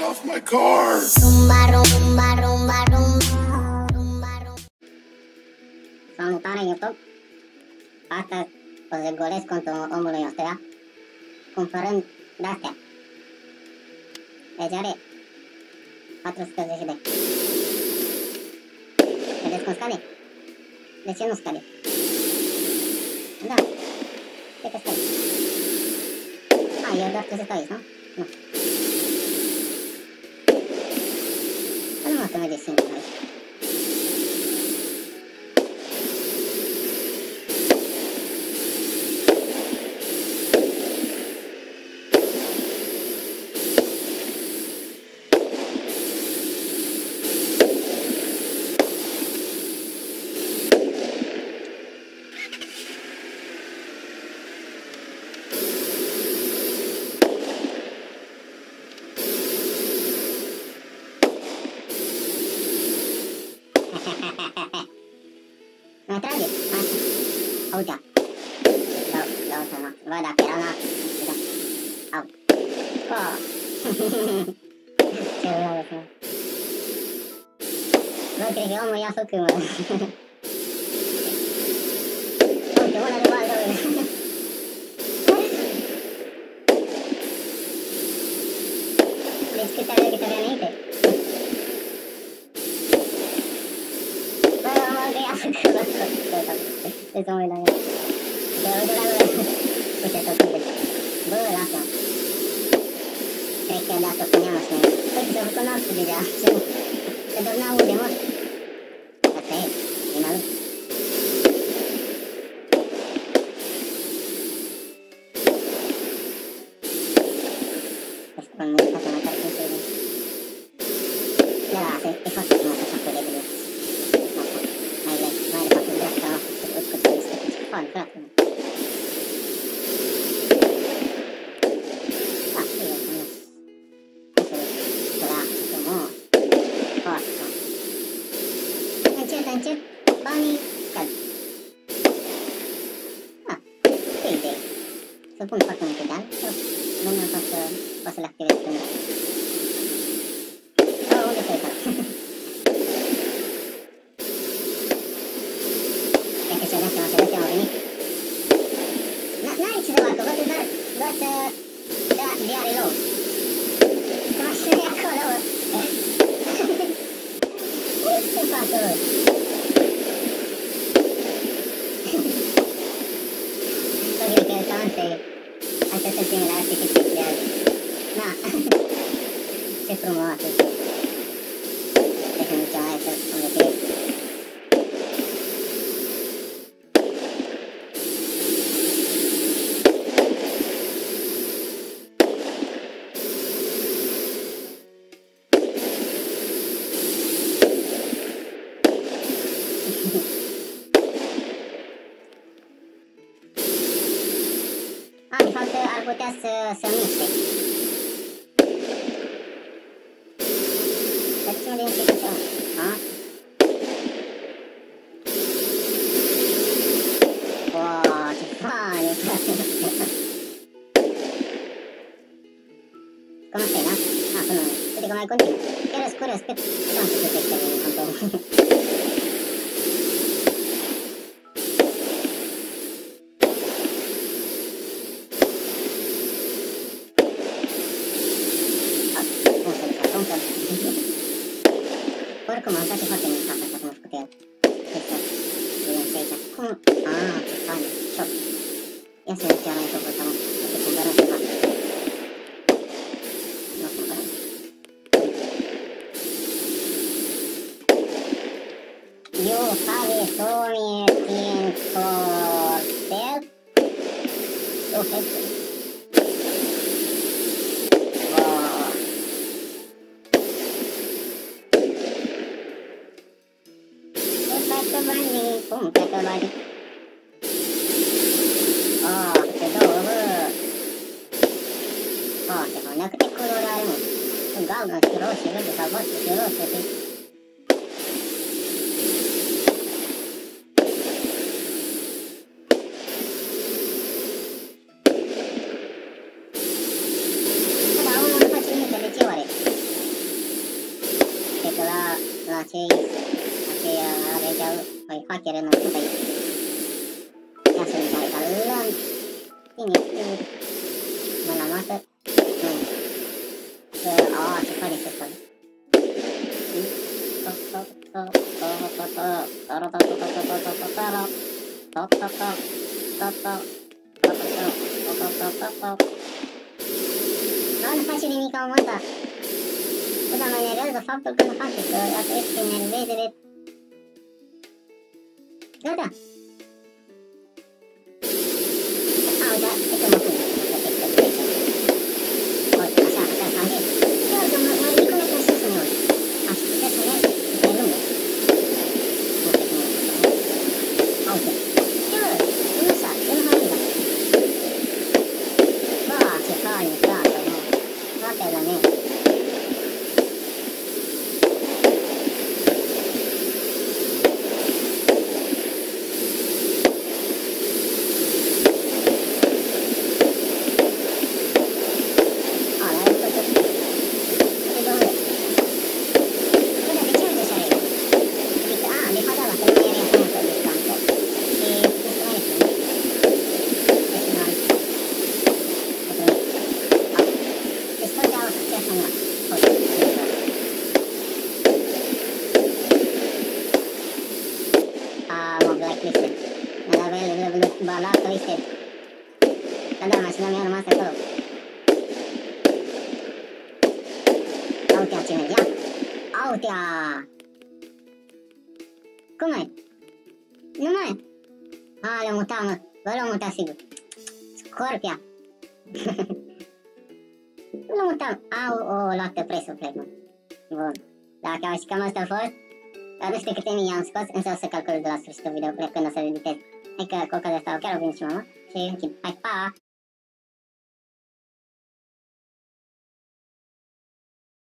off my car! Salutare YouTube! Astăzi o să golesc contul omului ăsta cumpărând de-astea. Deci are 410 de. Vedeți cum scade? De ce nu scade? Da, cred că scade. Eu doar trebuie să stau aici, nu? Nu. Dar nu mă că merge singur aici. Mai trage, așa. Uite. Dau seama. Văd dacă era la... Au. Ce vreau să... Bă, cred că omul ia făcut, mă. Uite, una de bal, deci câte avea înainte? Ce să mă uit la el. Uite la gură. Uite tot uite. Bă, lasă-mă. Cred că de-asta o puneam așa. Uite, s-a făcut noastră deja. Se doar n-aude, mă. Asta e. E mai lui. Asta până mă face mai tare cum se vede. Da, asta e foarte frumos așa cu redele. Foarte frate. Da, și e frumos. Frate, frumos. Foarte frumos. Încet, banii scad. Da, ce idee. Să pun foarte multe de ani, sau nu pot să le activez până. Unde s-a uitat? Se dă seama, a venit. N-are ce să facă, văd doar să dea reload. Că mașina e acolo, bă. Ce facă, bă? Bă, cred că ăsta asta să ține la artificii de azi. Na, ce frumos. Deci nu ducem aia să-mi retirez. De fapt, ar putea să miște. Dar ce mă de începe așa? Wow, ce fain, frate! Cum asta e, da? Până... Uite că mai continuă. Chiar sunt curios, cât am făcut textele în contul. Oricum, îmi place foarte mult fața asta, cum am făcut el. Vedem și aici. Cum? Ce fain. Șoc. Ia să vedem ce are șocul ăsta, mă. Să cumpărăm ceva. Nu cumpărăm. You have so many things for sale. Okay. Cum pleacă banii? Câte două, bă! Foarte bun, dar câte culori are, mă? Sunt galben, și roșii, verde, sau albastru, și roșii, Da, unul nu face nimic, de ce oare? acei aveau, păi, hackeri, nu știu, păi, ia să vedem care calăm, tine, mă la masă, nu, ce faci să fac? Nu face nimic la momentul ăsta. Dar mă enervează faptul că nu face, că asta este enervezele. Gata. Uite, uite mă pun. Așa, s-a zis. Eu, mă ridic unul pe sus uneori. Aș putea să merg pe lume. Uite. Nu s-a, nu m-a ridicat. Bă, ce fain, frate, mă. Frate la mine. Balato, viste. Da, mașina mea a rămas acolo. Uite-a ce mergea. Uite-a! Cum e? Nu mai. Le-a mutat, mă. Bă, l-a mutat sigur. Scorpia. L-a mutat. O luat presul, cred, mă. Bun. Dacă și cam asta a fost. Nu știu câte mii am scos, însă o să calculez de la sfârșitul video, cred că nu o să editez. Hai că cu ocazia asta chiar o vin și mama și închid. Hai, pa!